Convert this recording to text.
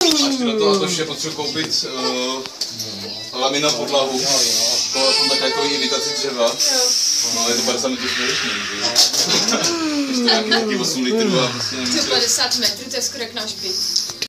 Až ty na to ještě potřebuji koupit laminat podlahu. To jsem tak jako imitaci dřeva. No, je to 50 metrů čtverečních, že? Ještě nějaký 8 litrů a prostě nemůže. 50 metrů, to je skoro jak náš byt.